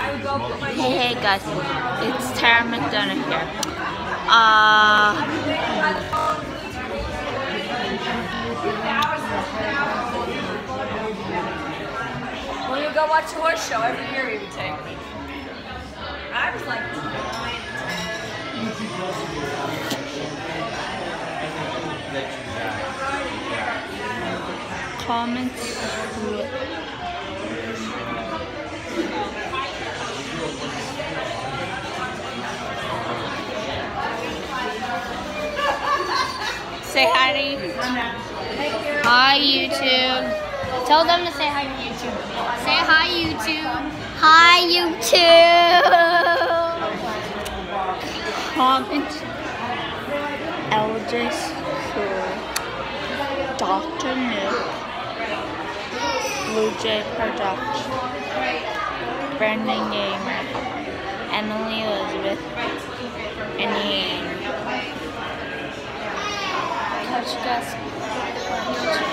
Hey guys, it's Tara McDonough here. Well, you go watch a horse show every year you would take. I was like 9. Comments. Say hi to YouTube. Hi YouTube. Tell them to say hi to YouTube. Say hi YouTube. Hi YouTube. Comment. LJ School. Dr. Nick. Blue Jay Production. Brendan Gamer. Emily Elizabeth. And Ian. Touch Gus.